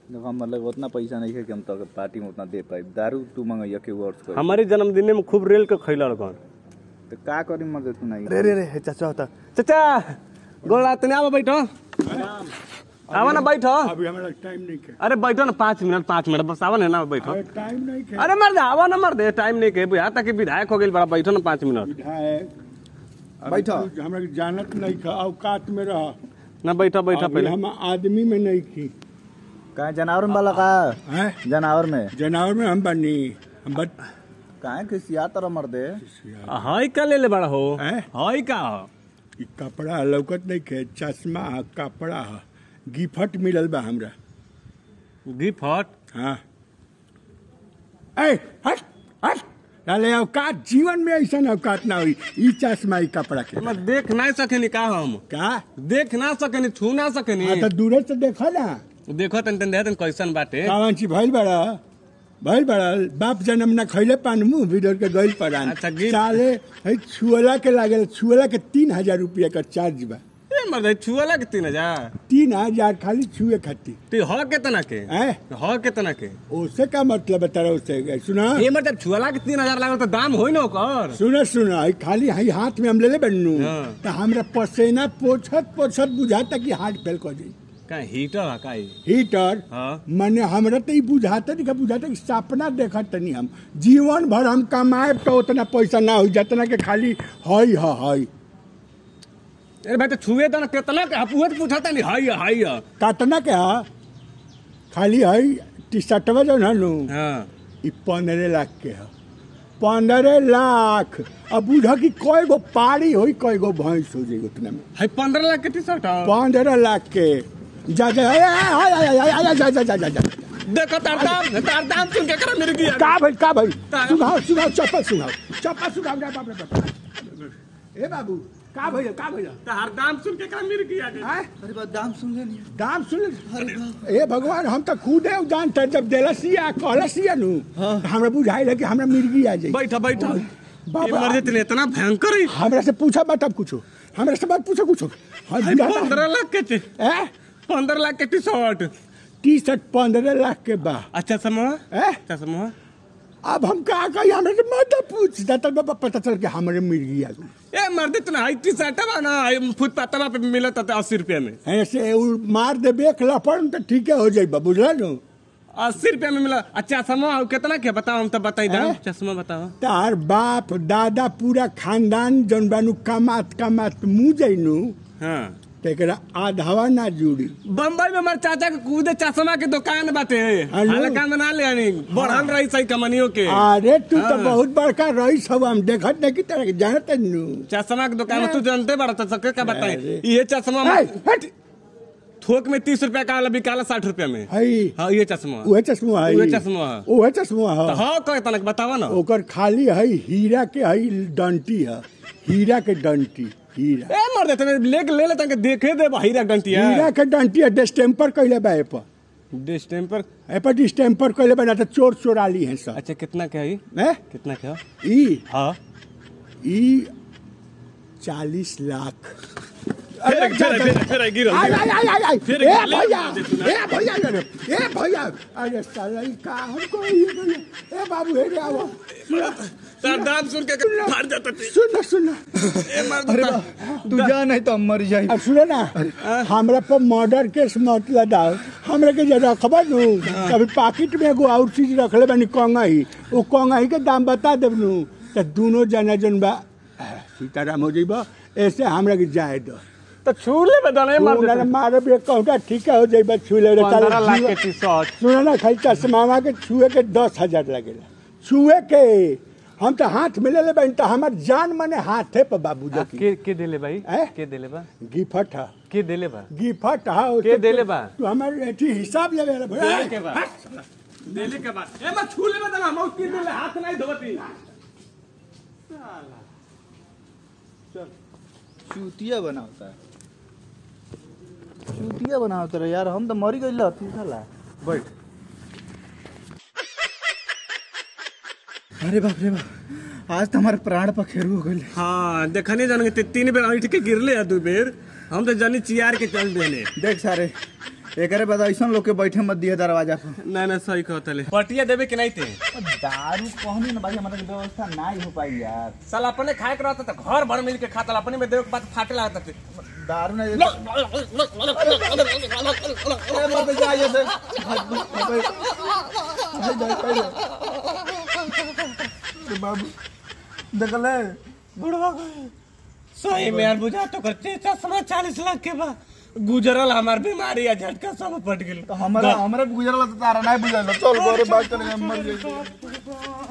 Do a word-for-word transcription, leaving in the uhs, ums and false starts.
देखो हम मतलब उतना पैसा नहीं है कि हम तो पार्टी में उतना दे पाए। दारू तू मंगैया के वर्ष कर हमारे जन्मदिन में खूब रेल के खैला कौन तो का करी मदद तू नहीं रे रे रे चाचा होता चाचा गोला तने आवा बैठो आवा ना बैठो अभी हमारा टाइम नहीं है। अरे बैठो ना पाँच मिनट पाँच मिनट बस आवा ना बैठो टाइम नहीं है। अरे मर आवा ना मर दे टाइम नहीं के बुझा तक विधायक हो गई बड़ा बैठो ना पाँच मिनट विधायक बैठो हमरा जानत नहीं था औकात में रहा ना बैठो बैठो पहले हम आदमी में नहीं थी कहाँ जानवर में वाला का है जानवर में जानवर में हम बनी हम बट कहाँ किसी या तरह मर दे हाई का ले ले बड़ा हो हैं? हाई का ई कपड़ा लौकत नहीं के चश्मा कपड़ा गिफ्ट मिलल बा हमरा गिफ्ट हाँ ए हट हट अरे औकात जीवन में ऐसा औकात ना हुई ई चश्मा ई कपड़ा के हम देख नहीं सकेनी का हम का देख ना सकेनी छू ना सकेनी हाँ तो दूर से देखो ना देखो तन तन दे कैसन बाटे कावन ची भइल बड़ा भइल बड़ा बाप जन्म ना खैले पान मुंह भीतर के गइल पड़ान अच्छा, गिफ्ट। साले है छुअला के लागल छुअला के तीन हजार रुपया का चार्ज बा ए मर छुअला के तीन हजार तीन हजार खाली छुए खाती तो हो कितना के हैं हो कितना के उससे का मतलब बता रहा उससे सुना ये मतलब छुअला के तीन हजार लागल तो दाम होई ना ओकर सुना सुना ई खाली हई हाथ में हम ले ले बनू हाँ। तो हमरा पसेना पोछत पोछत बुझाता कि हार्ट फेल कर जाई का हीटर है का ई? हीटर हाँ मने हमरा तो ई बुझाता नहीं बुझाता कि सपना देखत नहीं हम जीवन भर हम कमाए तो उतना पैसा ना हो जितना के खाली हई ह हई अरे भाई तो छुए तो ना कितना के हपुए तो पूछता नहीं हाई है, हाई है। कतना के हा खाली हई टी शर्टवा जो ना नु हाँ ई पंद्रह लाख के हा पंद्रह लाख अब बुझा कि कई गो पाड़ी होई कई गो भैंस हो जाई उतना में है पंद्रह लाख के टी शर्ट है पंद्रह लाख के जा जा आ, आ, आ, आ, आ, आ, जा जा जा जा जा देखो तार दाम तार दाम सुन के करा मेरे की का भाई का भाई ता- सुनाओ सुनाओ चप्पल सुनाओ चप्पल सुनाओ जा बाप रे बाप ए बाबू का भइल का भइल तार दाम सुन के करा मेरे की आगे हैं अरे बात दाम सुन लेनी दाम सुन ले। ए भगवान हम तो खुद है जानते हैं, जब देलसिया कहलसिया नु हमरा बुझाइल है कि हमरा मिर्गी आ जाई बैठो बैठो बाबा। ये मर इतने इतना भयंकर है हमरा से पूछा मत अब कुछो हमरा से मत पूछो कुछो हम है बुझाता- पंद्रह लाख के टी ए पंद्रह लाख के टी शर्ट टी शर्ट पंद्रह लाख के बा अच्छा समूह ए अच्छा समूह अब हम का कही हमरा से मत पूछ जाता बाबा पता चल के हमरे मिर्गी आ गई ए मर्द इतना हाई टी शर्ट है ना फुटपाथ पे मिला था अस्सी रुपया में ऐसे उ मार दे बेख लपन तो ठीक है हो जाई बा बुझला नु अस्सी रुपया में मिला अच्छा चश्मा कितना के बताओ हम तो बताई दाम हैं? चश्मा बताओ तार बाप दादा पूरा खानदान जौन बानू कमात कमात मुँह जैनू हाँ तेकरा आधावा ना जुड़ी बम्बई में हमारे चाचा के कूदे चश्मा के दुकान बाटे हेलो। हल्का में ना ले बढ़न रही सही कमनियों के अरे तू तो हाँ। बहुत बड़का रईस हवा हम देखत नहीं कि तरह के जानत नु चश्मा के दुकान में तू जानते बड़ा तो सबके क्या बताए अरे। ये चश्मा ए, हट थोक में तीस रुपया का बिकाला साठ रुपया में हई हाँ ये चश्मा उहे चश्मा है उहे चश्मा है। उहे चश्मा तो है हाँ कहे तनक बतावा ना ओकर खाली है हीरा के है डंटी है हीरा के डंटी हीरा ए मर देते लेके ले लेते हैं देखे दे हीरा डंटिया हीरा के डंटी है डिस्टेम्पर कइले बा एपर डिस्टेम्पर एपर डिस्टेम्पर कइले बा ना तो चोर चोराली है सब अच्छा कितना क्या है हैं कितना क्या ई हाँ ई चालीस लाख फिर फिर फिर फिर गिर आई आई आई आई आई फिर ए ले- भैया ले दे तू ना। ए भैया अरे ए भैया अरे साला ई का हमको ये भैया ए बाबू हे रे आओ तार दाम सुन के फाड़ जाता थे सुन सुन ए मर अरे देता बा तू जा नहीं तो हम मर जाई अब सुनो ना हमरा पर मर्डर केस मत लगाओ हमरा के जे रखबा नु कभी पाकिट में एगो और चीज रखले बानी कंगाई वो कंगाई के दाम बता देब नु त दोनों जना जन बा सीताराम हो जइबा ऐसे हमरा के जाए दो तो छूले में दाना मार उन्हें देते मारे भी कहूँगा ठीक है हो जाइबा छुले रे पंद्रह लाख के जीवन- टी शर्ट सुनो ना खाली चश्मा के छुए के दस हजार लगेला छुए के हम तो हाथ में ले ले बहन तो हमार जान मने हाथे पर बाबू जी के के देले भाई हैं? के देले बा गिफ्ट है के देले बा गिफ्ट है के देले बा? तू हमार एठी हिसाब ले ले देले के बा देले के बाद ए मैं छूले में दाना हम के देले हाथ नहीं धोती चूतिया बनावता है चूतिया बनावता रहे यार हम तो मरी गई लती साला बैठ अरे बाप रे बाप आज तो हमारे प्राण पखेरु हो गए हाँ देखने जाने तीन बेर ऐठ के गिरले दू बेर हम तो जानी चियार के चल देले देख सारे एकरे बाद ऐसा लोग के बैठे मत दिए दरवाजा पर। नहीं नहीं सही कहत ले पटिया देवे कि नहीं थे दारू कहनी ना भाई हमारे व्यवस्था नहीं हो पाई यार। साल अपने खाए के रहता तो घर भर मिल के खाता अपने में देवे के बात फाटे लगता थे दारू नहीं बाबू देखले बुढ़वा सही में यार बुझा तो करते चश्मा चालीस लाख के बा गुजरल हमार बीमारी या झटका सब पट गेल तो हमारा हमारा गुजरल तो तारा नहीं बुझल चल गोरे बात चले मर गई।